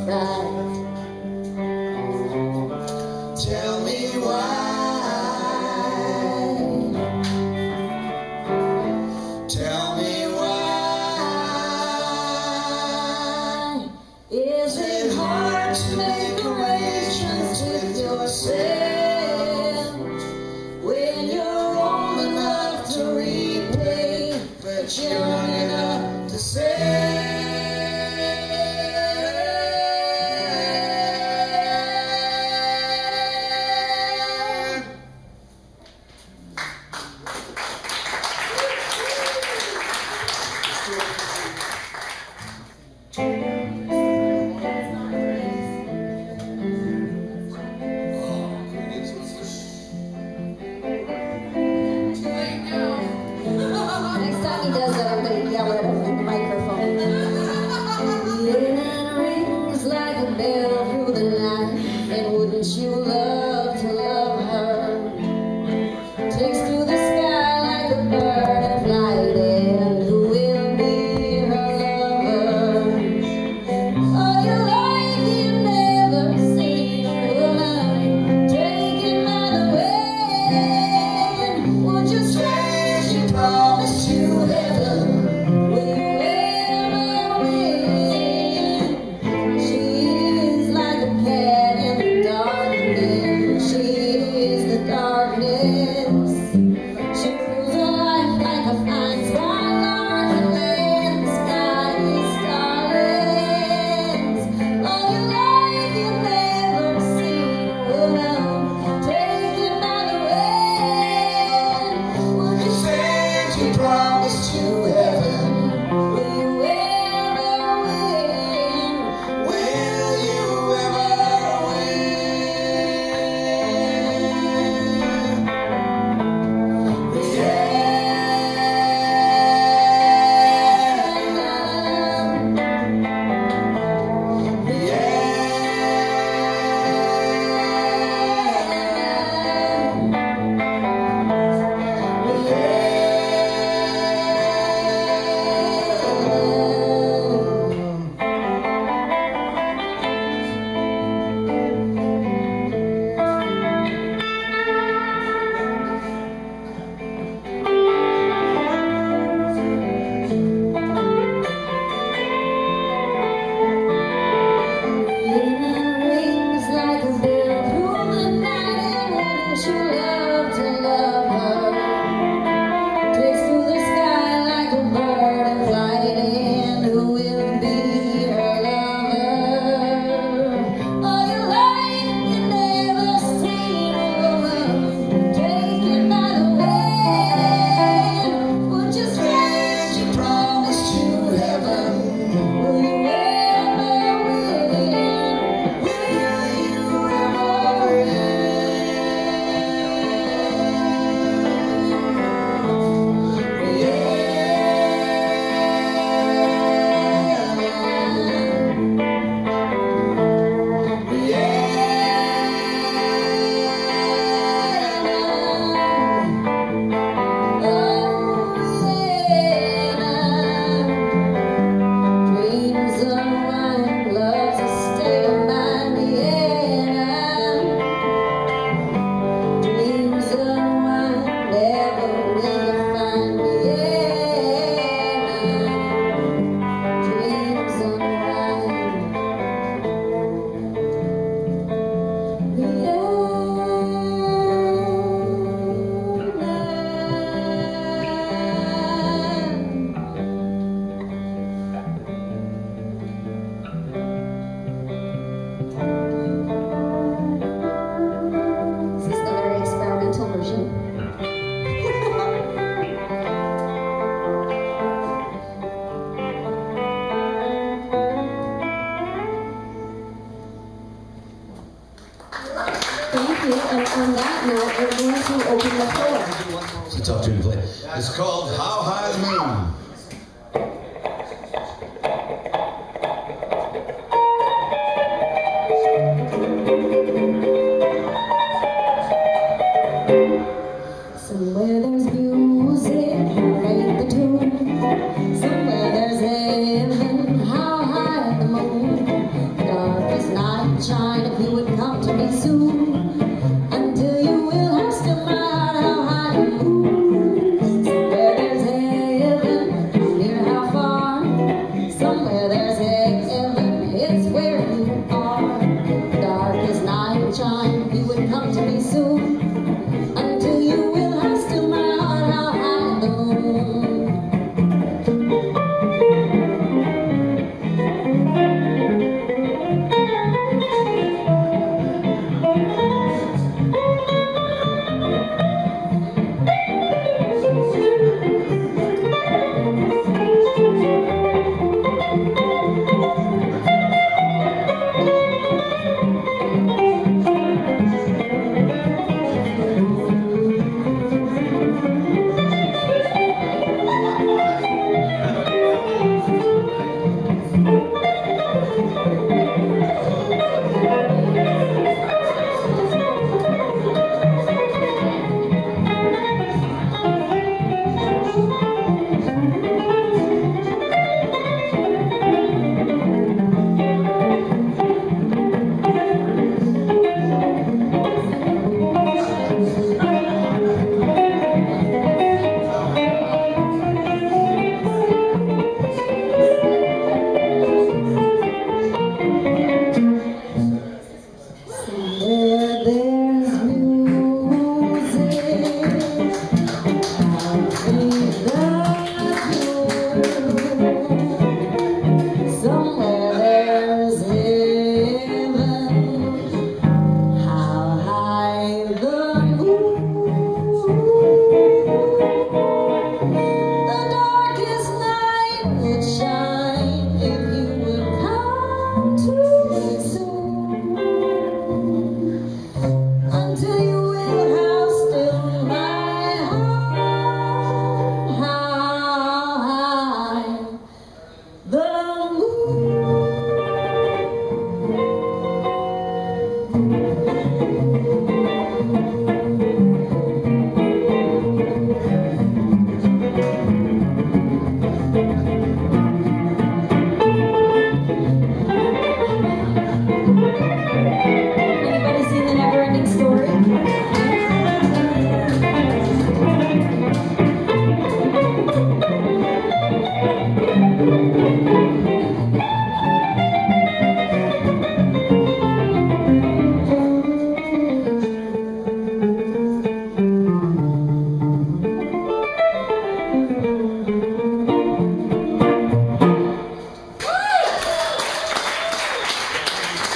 right. Tell me why. Tell me why. Is it hard to make arrangements with yourself when you're old enough to repay, but young enough to say? Thank you, and on that note, we're going to open the floor. It's a tough tune to play. It's called How High the Moon. Somewhere there's music, right the tune. Somewhere there's heaven, how high the moon. God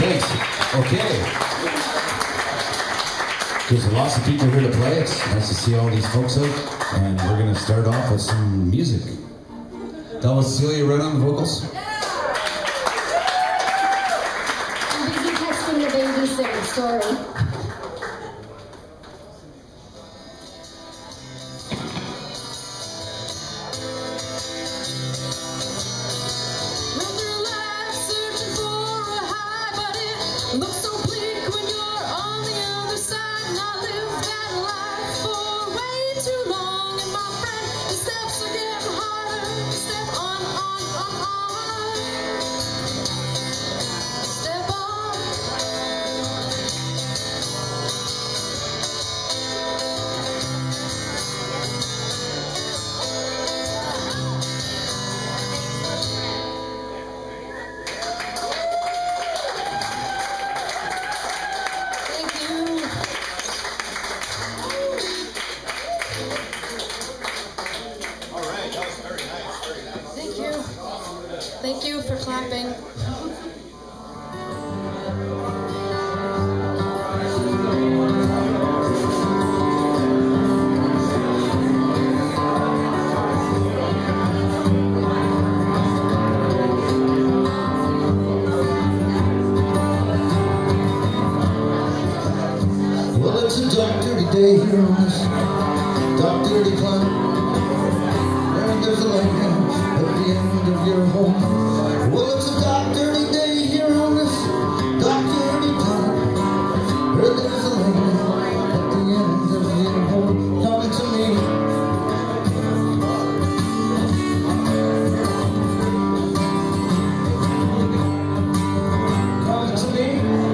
thanks. Okay. There's lots of people here to play. It's nice to see all these folks out. And we're going to start off with some music. That was Celia right on the vocals. I'm busy texting the babysitter, sorry. Looks so bleak when you're on the other side, and I lived that life for way too long. And my friend, the steps are getting harder. Step on, step on. Thank you for clapping. Well, it's a dark, dirty day here on this dark, dirty planet. And there's a lighthouse at the end of your home. Well, it's a dark, dirty day here on this dark, dirty planet. Where there's a lighthouse at the end of your home. Come to me. Come to me.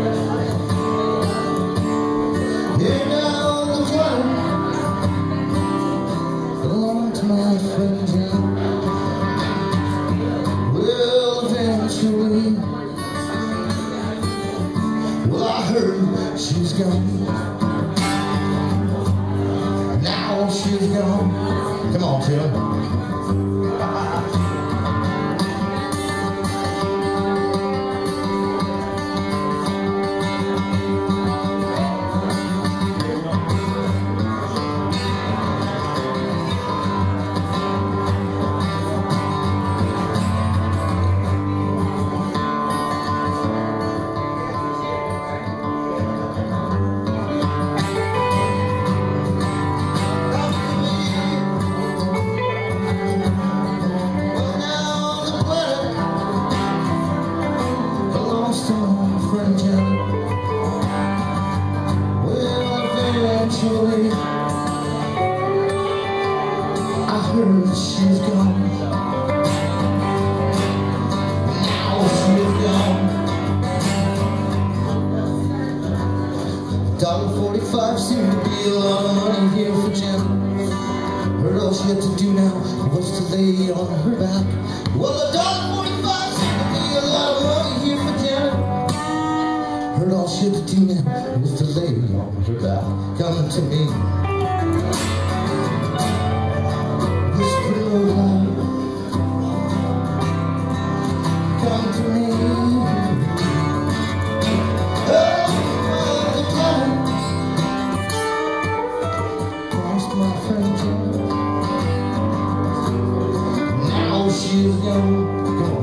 Here now on the planet belong to my friend Jen. Well, eventually, well, I heard she's gone. Now she's gone. Come on, Tim. Eventually, I heard she's gone. Now she's gone. $1.45 seemed to be a lot of money here for Jen. Heard all she had to do now was to lay on her back. Well, $1.45 seemed to be a lot of money here for Jen. Heard all she had to do now was to lay on her back. Come to me. Whisper loud. Come to me. Oh, the planet lost my friend Jen. Now she's gone. Come on.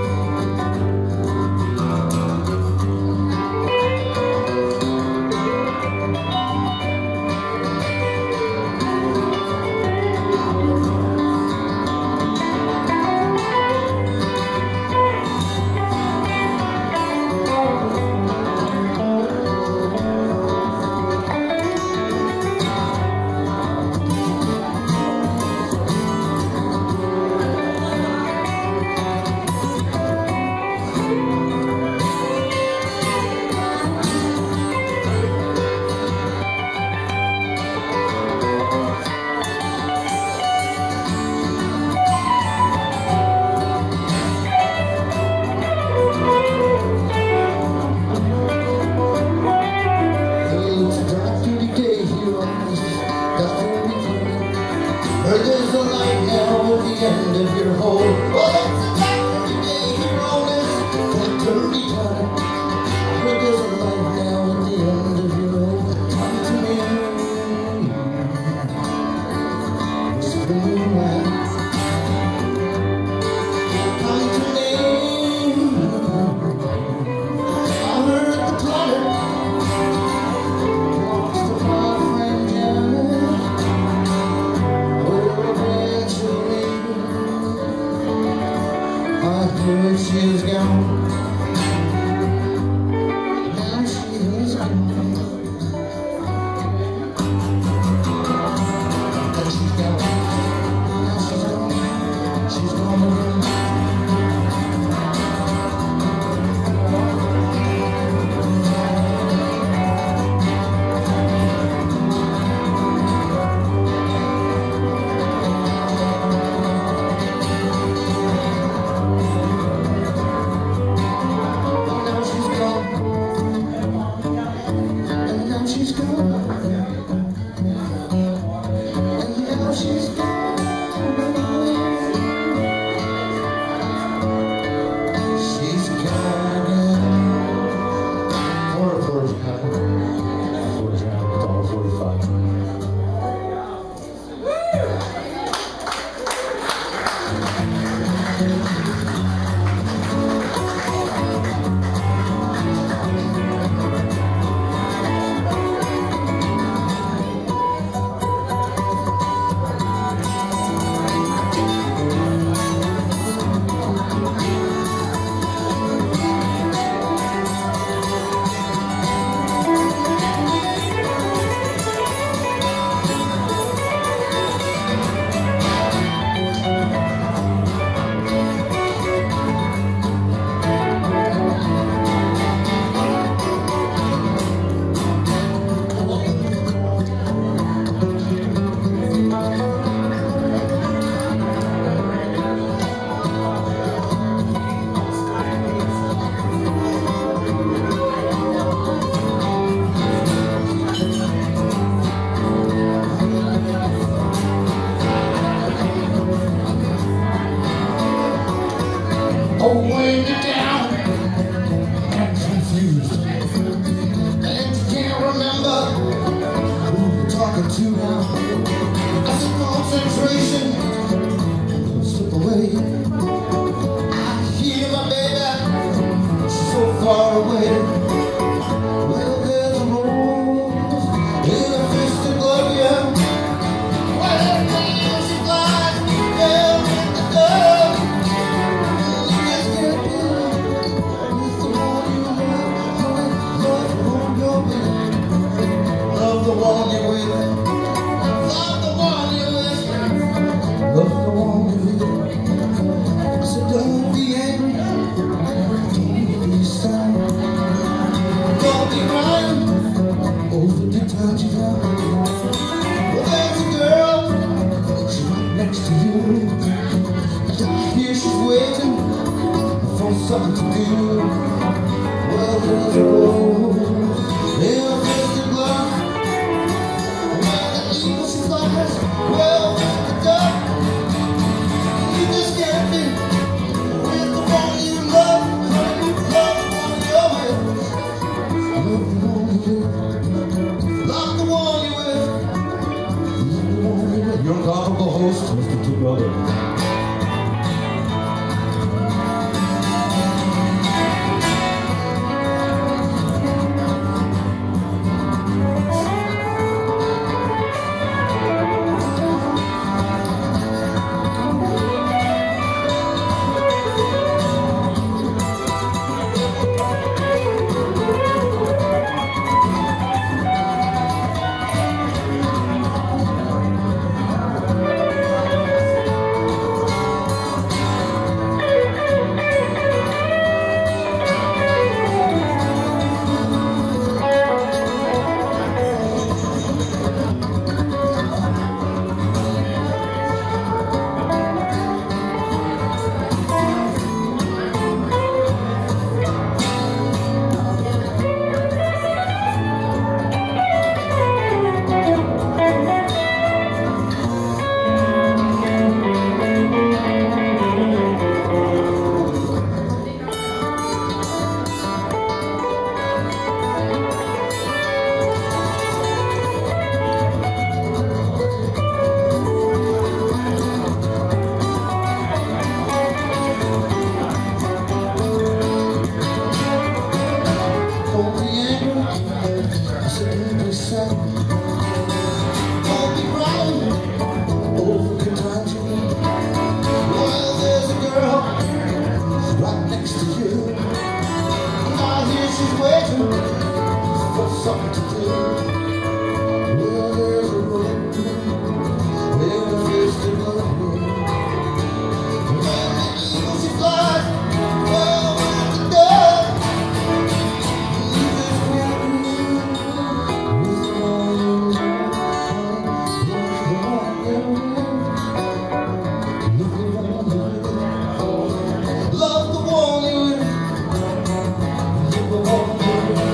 There's a light now at the end of your hole. Oh, it's a dark, dirty day here on this dirty planet. found you now. Well, there's a girl, she's right next to you. And I hear she's waiting for something to do. Well, there's a rose in a twisted glove. And when the eagle she flies, well, the duck, you just can't be with the one you love. Love the one you're with. Love the one you're with. Your incomparable host, Mr. Two Brother. Something to do. Well, there's a road in a twisted glove. When the eagle she flies, well, when the dove, you just can't be with the one you love the one you live the one you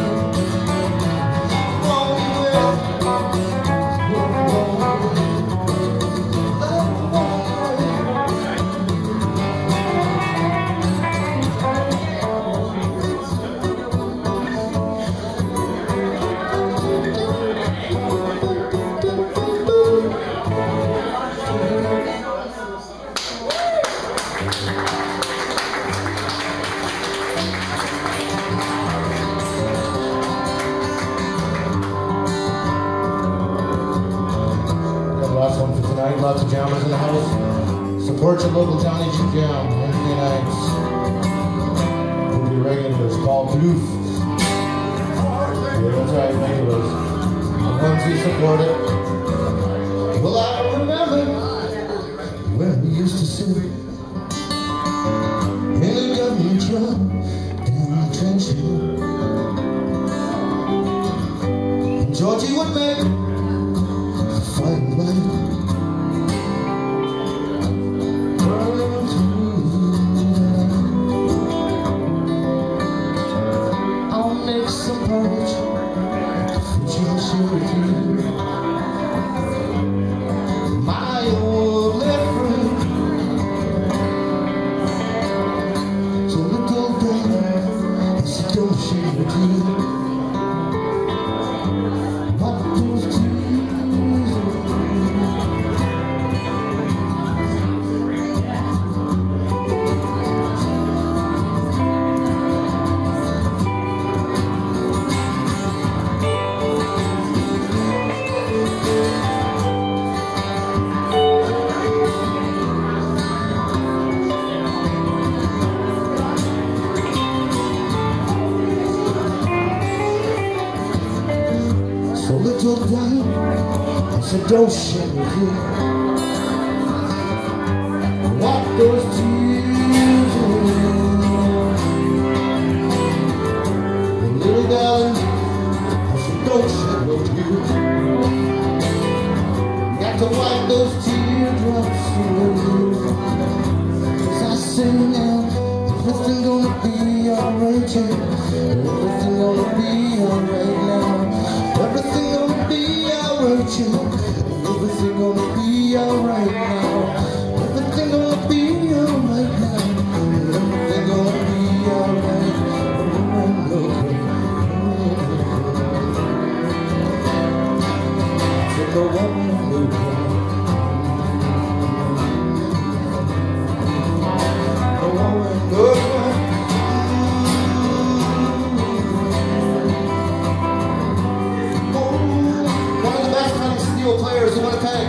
lots of jammers in the house. Support your local Johnny G Jam Wednesday nights. We'll be regulars. Paul Plouffe. Yeah, that's right, regulars. The ones who support it. Well, I remember when we used to sit in a government truck down the trench hill. And Georgie would make the fighting light. My old left friend, so little baby, she don't shed a tear. What those tears so little darling, I said don't shed a tear. What those tears are. Little darling, I said don't shed no tears. Got to wipe those teardrops away. As I sing now, everything gonna be alright, yeah. Everything gonna be alright now. Everything gonna be alright, yeah. Everything gonna be alright now. Everything gonna be alright now. Everything gonna be alright. The woman who one of the best kind of steel players in Winnipeg.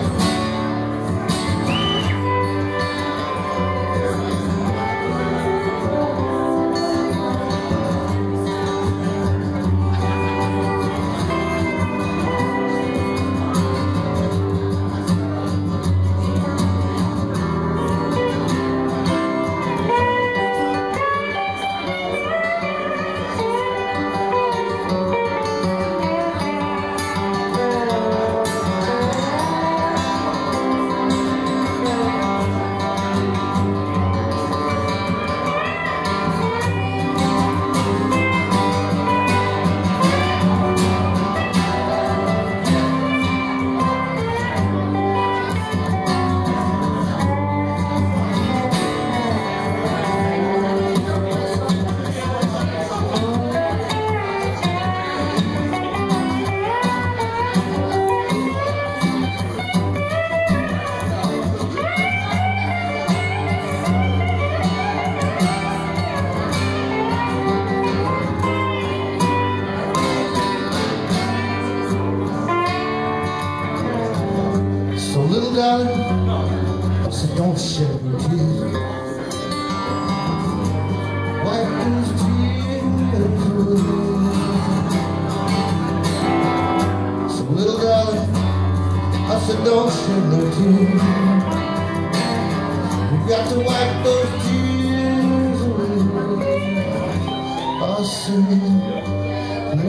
So little darling, I said don't shed no tears. Wipe those tears away. So little darling, I said don't shed no tears. You got to wipe those tears away. I said no.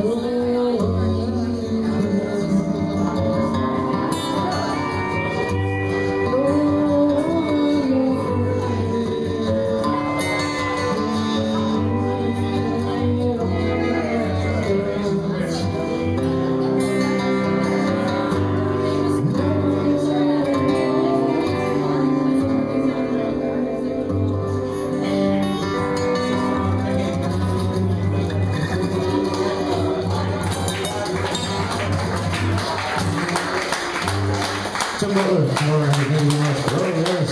Tim Butler, thank you very much. Oh, yes.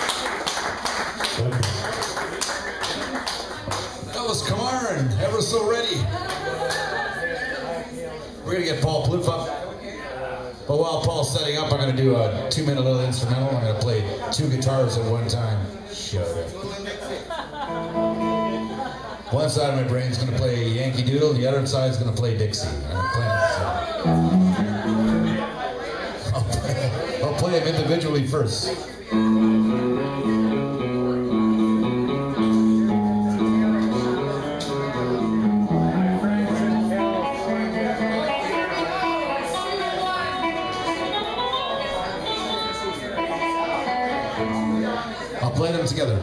That was Kamar and Ever So Ready. We're gonna get Paul Plouffe up. But while Paul's setting up, I'm gonna do a 2-minute little instrumental. I'm gonna play 2 guitars at one time. Shut up. One side of my brain's gonna play Yankee Doodle, the other side's gonna play Dixie. I'll play them individually first. I'll play them together.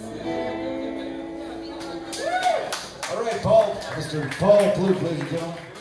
Mr. Paul Plouffe, ladies and gentlemen.